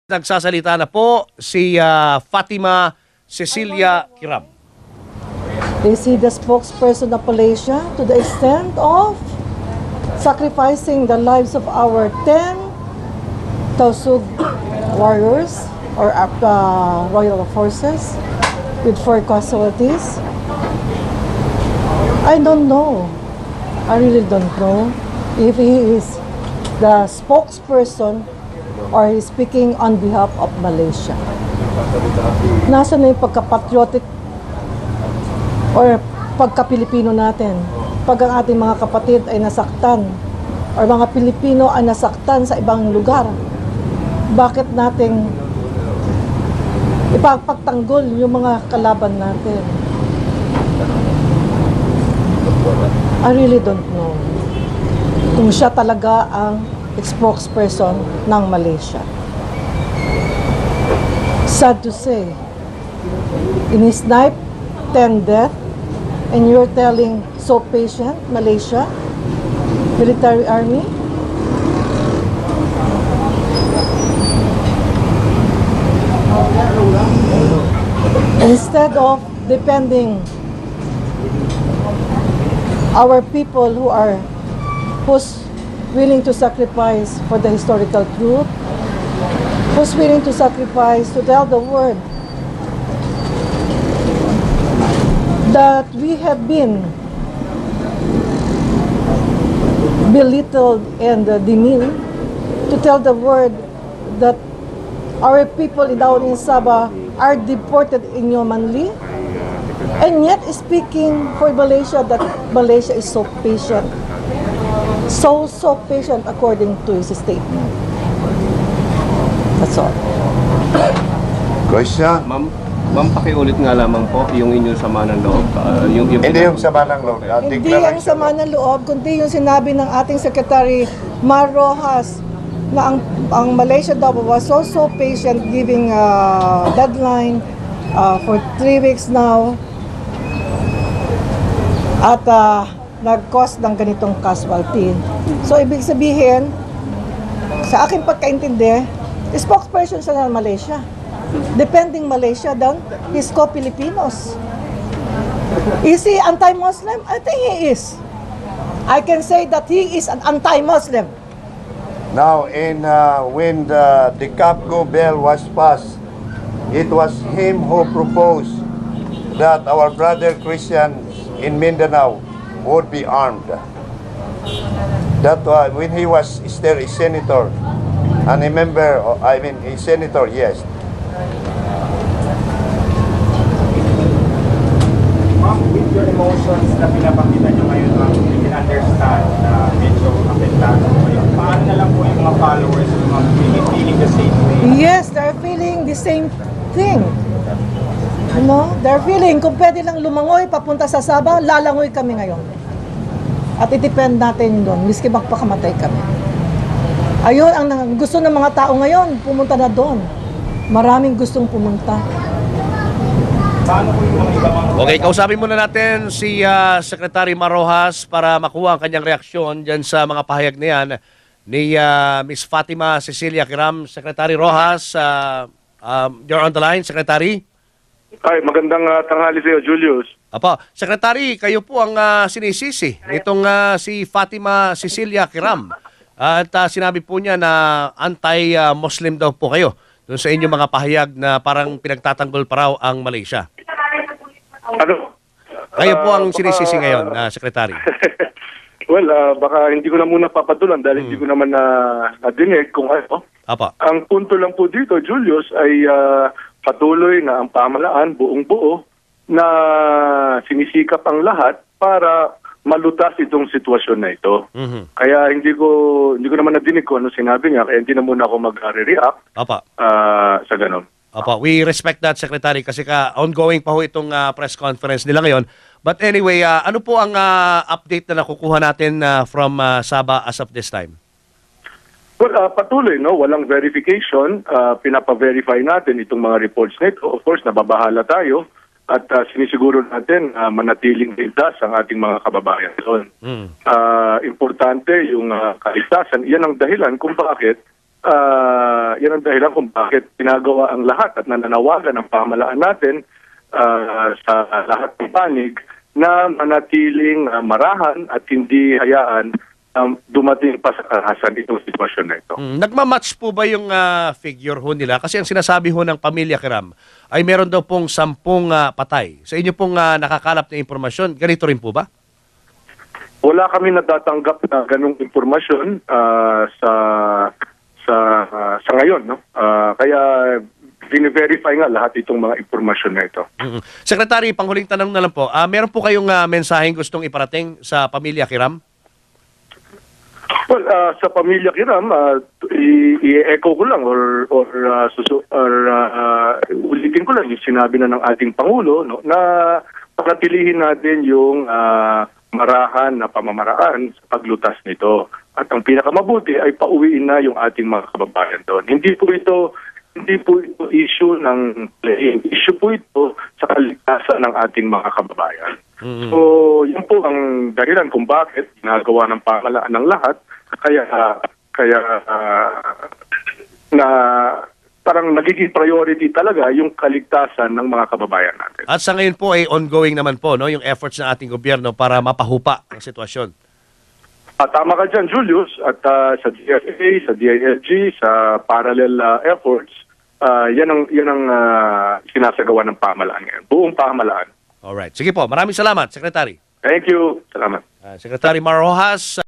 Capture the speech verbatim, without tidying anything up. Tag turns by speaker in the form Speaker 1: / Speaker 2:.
Speaker 1: Nagsasalita na po si uh, Fatima Cecilia Kiram.
Speaker 2: Is he the spokesperson of Malaysia to the extent of sacrificing the lives of our ten Tausug warriors or uh, royal forces with four casualties? I don't know. I really don't know if he is the spokesperson or he's speaking on behalf of Malaysia. Nasaan na yung pagka-patriotic or pagka-Pilipino natin? Pag ang ating mga kapatid ay nasaktan or mga Pilipino ay nasaktan sa ibang lugar, bakit nating ipagpagtanggol yung mga kalaban natin? I really don't know kung siya talaga ang spokesperson ng Malaysia. Sad to say, in his knife, ten death, and you're telling so patient, Malaysia, military army? Instead of defending our people who are who's willing to sacrifice for the historical truth, who's willing to sacrifice to tell the world that we have been belittled and uh, demeaned, to tell the world that our people down in Sabah are deported inhumanly, and yet speaking for Malaysia that Malaysia is so patient. So, so patient according to his statement. That's all.
Speaker 3: Question?
Speaker 4: Ma'am, ma'am, pakiulit nga lamang po yung inyong sama ng loob. Uh, yung, yung
Speaker 3: Hindi yung sama ng loob. Uh,
Speaker 2: Hindi ang sama ng loob, kundi yung sinabi ng ating Secretary Mar Rojas na ang, ang Malaysia daw was so, so patient giving uh, deadline uh, for three weeks now. At uh, nag-cause ng ganitong casualty. So, ibig sabihin, sa aking pagkaintindi, spokesperson siya ng Malaysia. Depending Malaysia doon, he's co-Filipinos. Is he anti-Muslim? I think he is. I can say that he is an anti-Muslim.
Speaker 3: Now, in uh, when the, the Capco bill was passed, it was him who proposed that our brother Christians in Mindanao would be armed. That was when he was still a senator and a member, of, I mean a senator, yes.
Speaker 5: Ma'am, with your emotions na pinapakita nyo ngayon, ma'am, you can understand na medyo apektado po yun. Paano na lang po yung mga followers, ma'am, feeling, feeling the same way?
Speaker 2: Yes, they're feeling the same thing. No? They're feeling, kung pwede lang lumangoy papunta sa Sabah, lalangoy kami ngayon. At i-depend natin doon, miski magpakamatay kami. Ayun, ang gusto ng mga tao ngayon, pumunta na doon. Maraming gustong pumunta.
Speaker 5: Paano po yung mga iba mga...
Speaker 1: Okay, kausapin muna natin si uh, Secretary Mar Rojas para makuha ang kanyang reaksyon dyan sa mga pahayag na yan ni uh, Miss Fatima Cecilia Kiram. Secretary Rojas, uh, um, you're on the line, Secretary.
Speaker 6: Ay, magandang uh, tanghali sa iyo, Julius.
Speaker 1: Apo, Secretary, kayo po ang uh, sinisisi nitong uh, si Fatima Cecilia Kiram. At uh, sinabi po niya na anti-Muslim daw po kayo doon sa inyong mga pahayag na parang pinagtatanggol pa raw ang Malaysia.
Speaker 6: Ano?
Speaker 1: Kayo po ang
Speaker 6: Uh,
Speaker 1: sinisisi
Speaker 6: baka-
Speaker 1: ngayon, uh, Secretary.
Speaker 6: Well, uh, baka hindi ko na muna papatulan dahil hindi ko naman na nadinig kung ano.
Speaker 1: Apo.
Speaker 6: Ang punto lang po dito, Julius, ay uh, patuloy na ang pamahalaan buong buo na sinisikap ang lahat para malutas itong sitwasyon na ito.
Speaker 1: Mhm.
Speaker 6: Kaya hindi ko hindi ko naman nadinig kung ano sinabi niya, kaya hindi na muna ako mag-react
Speaker 1: Apo.
Speaker 6: uh, sa ganon.
Speaker 1: Apo, we respect that, Secretary, kasi ka ongoing pa ho itong uh, press conference nila ngayon. But anyway, uh, ano po ang uh, update na nakukuha natin uh, from uh, Sabah as of this time?
Speaker 6: Well, uh, patuloy, no? Walang verification. Uh, pinapa-verify natin itong mga reports nito. Of course, nababahala tayo at uh, sinisiguro natin uh, manatiling ligtas ang ating mga kababayan doon.
Speaker 1: Mm.
Speaker 6: Uh, importante yung uh, kaligtasan. Yan ang dahilan kung bakit uh, yan ang dahilan kung bakit ginagawa ang lahat at nananawagan ng pamahalaan natin uh, sa lahat ng panig na manatiling uh, marahan at hindi hayaan um, dumating pa sa karahasan itong sitwasyon na ito.
Speaker 1: Mm, nagmamatch po ba yung ah, figure ho nila? Kasi ang sinasabi ho ng pamilya Kiram ay meron daw pong sampung ah, patay. Sa inyo pong ah, nakakalap na impormasyon, ganito rin po ba?
Speaker 6: Wala kami natatanggap na ganung impormasyon ah, sa sa ah, sa ngayon, no? Ah, kaya bine-verify nga lahat itong mga impormasyon na ito.
Speaker 1: Mm-mm. Secretary, panghuling tanong na lang po. Ah, meron po kayong ah, mensaheng gustong iparating sa pamilya Kiram?
Speaker 6: Well, ah, sa pamilya Kiram, ah, i- i-echo ko lang or or ah, susu- or ah, ulitin ko lang yung sinabi na ng ating pangulo, no, na panatilihin natin yung ah, marahan na pamamaraan sa paglutas nito. At ang pinakamabuti ay pauwiin na yung ating mga kababayan doon. Hindi po ito hindi po ito issue ng playing. Issue po ito sa kaligtasan ng ating mga kababayan.
Speaker 1: Mm-hmm.
Speaker 6: So, yun po ang dahilan kung bakit ginagawa ng pamahalaan ng lahat. Kaya, kaya uh, na parang nagiging priority talaga yung kaligtasan ng mga kababayan natin.
Speaker 1: At sa ngayon po ay ongoing naman po no yung efforts ng ating gobyerno para mapahupa ang sitwasyon.
Speaker 6: Ah, tama ka dyan, Julius. At ah, sa D F A, sa D I L G, sa parallel ah, efforts, ah, yan ang, yan ang ah, sinasagawa ng pamahalaan ngayon. Buong pamahalaan.
Speaker 1: Alright. Sige po. Maraming salamat, Secretary.
Speaker 6: Thank you. Salamat.
Speaker 1: Ah, Secretary Mar Rojas.